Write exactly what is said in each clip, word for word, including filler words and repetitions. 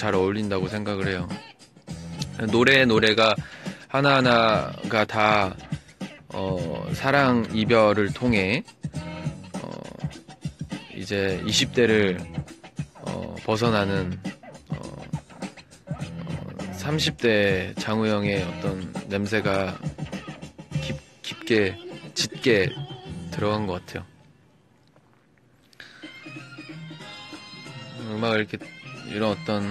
잘 어울린다고 생각을 해요. 노래 노래가 하나하나가 다 어, 사랑 이별을 통해 어, 이제 이십 대를 어, 벗어나는 어, 어, 삼십 대 장우영의 어떤 냄새가 깊, 깊게 짙게 들어간 것 같아요. 음악을 이렇게 이런 어떤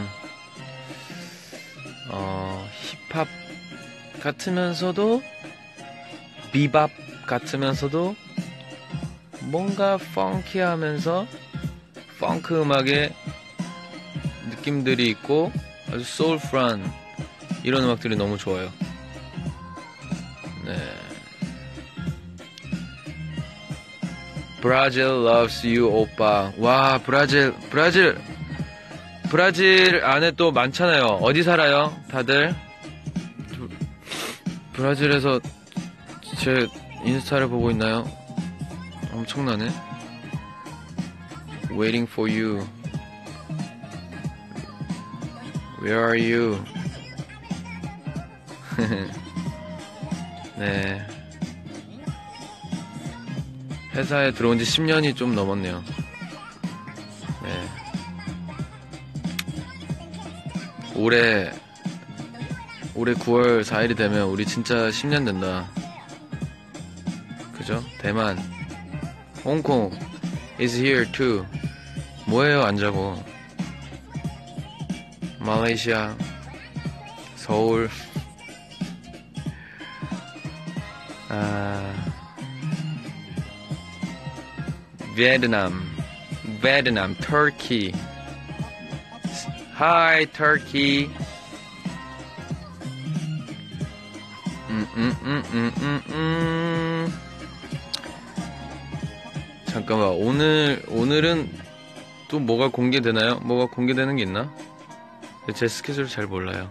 어, 힙합 같으면서도 비밥 같으면서도 뭔가 펑키하면서 펑크 음악의 느낌들이 있고 아주 소울풀한 이런 음악들이 너무 좋아요. 네. 브라질 loves you 오빠. 와, 브라질 브라질 브라질 안에 또 많잖아요. 어디 살아요 다들? 브라질에서 제 인스타를 보고 있나요? 엄청나네. Waiting for you. Where are you? 네. 회사에 들어온 지 십 년이 좀 넘었네요. 네. 올해, 올해 구월 사일이 되면 우리 진짜 십 년 된다. 그죠? 대만. 홍콩 is here too. 뭐예요, 안 자고. 말레이시아, 서울, 아, 베트남, 베트남, 터키. Hi, Turkey. 음, 음, 음, 음, 음, 음. 잠깐만, 오늘, 오늘은 또 뭐가 공개되나요? 뭐가 공개되는 게 있나? 제 스케줄 잘 몰라요.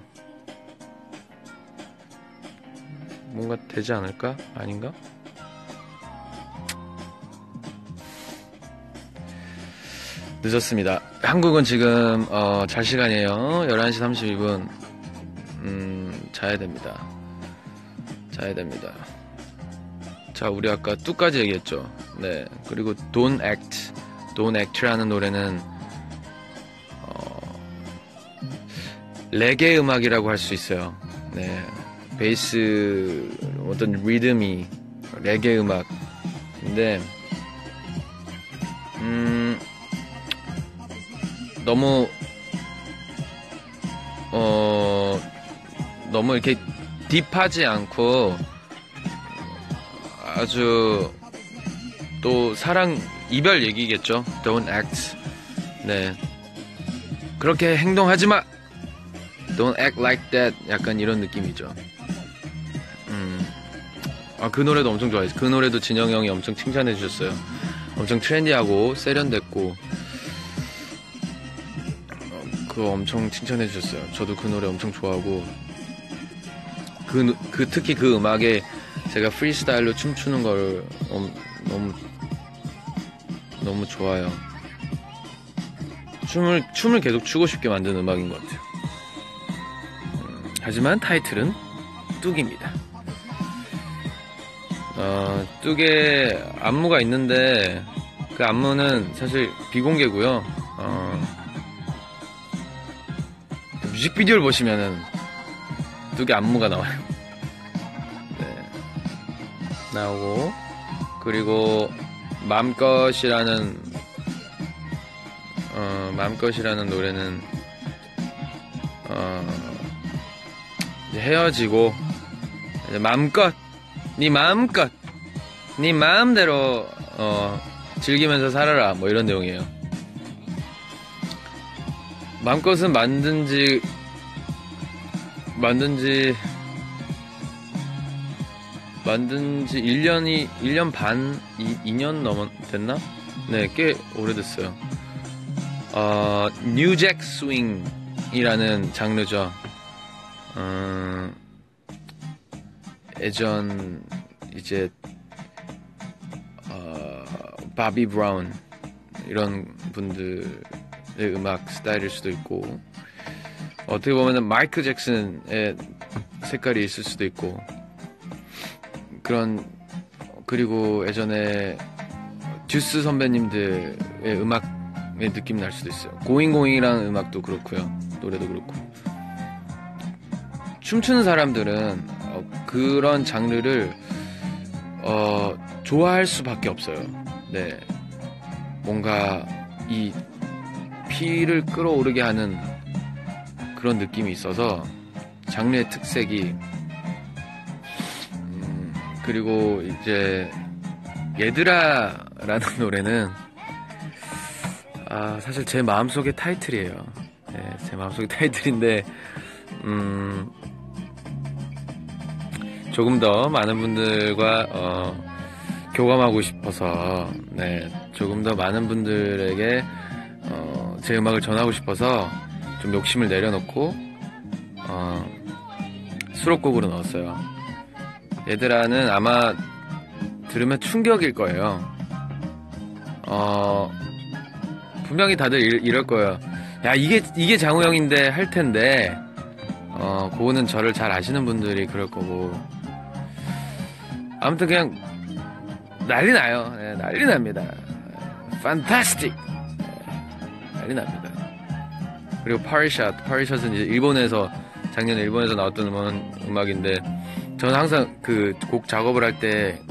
뭔가 되지 않을까? 아닌가? 늦었습니다. 한국은 지금 어, 잘 시간이에요. 열한 시 삼십이 분. 음, 자야 됩니다. 자야 됩니다. 자, 우리 아까 뚜까지 얘기했죠. 네. 그리고 Don't Act, Don't Act라는 노래는 어, 레게 음악이라고 할 수 있어요. 네. 베이스 어떤 리듬이 레게 음악인데 음. 너무 어 너무 이렇게 딥하지 않고 아주 또 사랑 이별 얘기겠죠. Don't act. 네. 그렇게 행동하지 마. Don't act like that. 약간 이런 느낌이죠. 음. 아, 그 노래도 엄청 좋아해요. 그 노래도 진영이 형이 엄청 칭찬해 주셨어요. 엄청 트렌디하고 세련됐고 그거 엄청 칭찬해 주셨어요. 저도 그 노래 엄청 좋아하고 그, 그 특히 그 음악에 제가 프리스타일로 춤추는 걸 엄, 너무 너무 좋아요. 춤을 춤을 계속 추고 싶게 만드는 음악인 것 같아요. 음, 하지만 타이틀은 뚝입니다. 어, 뚝에 안무가 있는데 그 안무는 사실 비공개고요. 어, 뮤직비디오를 보시면은 뚝의 안무가 나와요. 네. 나오고 그리고 맘껏이라는 어, 맘껏이라는 노래는 어, 이제 헤어지고 이제 맘껏 네 마음껏 네 마음대로 어, 즐기면서 살아라 뭐 이런 내용이에요. 맘껏은 만든지 만든지 만든지 일 년이 일 년 반 이 년 넘었 됐나? 네, 꽤 오래됐어요. 어, 뉴잭 스윙이라는 장르죠. 어, 예전 이제 어, 바비 브라운 이런 분들의 음악 스타일일 수도 있고 어떻게 보면은 마이클 잭슨의 색깔이 있을 수도 있고, 그런, 그리고 예전에 듀스 선배님들의 음악의 느낌이 날 수도 있어요. 고잉고잉이라는 음악도 그렇고요. 노래도 그렇고. 춤추는 사람들은 어, 그런 장르를 어, 좋아할 수밖에 없어요. 네. 뭔가 이 피를 끌어오르게 하는 그런 느낌이 있어서 장르의 특색이 음, 그리고 이제 얘들아라는 노래는 아, 사실 제 마음속의 타이틀이에요. 네, 제 마음속의 타이틀인데 음, 조금 더 많은 분들과 어, 교감하고 싶어서 네, 조금 더 많은 분들에게 어, 제 음악을 전하고 싶어서 좀 욕심을 내려놓고 어, 수록곡으로 넣었어요. 얘들아는 아마 들으면 충격일 거예요. 어, 분명히 다들 이, 이럴 거예요. 야, 이게 이게 장우 형인데 할 텐데 어, 그거는 저를 잘 아시는 분들이 그럴 거고. 아무튼 그냥 난리 나요. 네, 난리 납니다. 판타스틱. 네, 난리 납니다. 그리고 파리샷, 파리샷은 이제 일본에서 작년에 일본에서 나왔던 음악인데 저는 항상 그 곡 작업을 할 때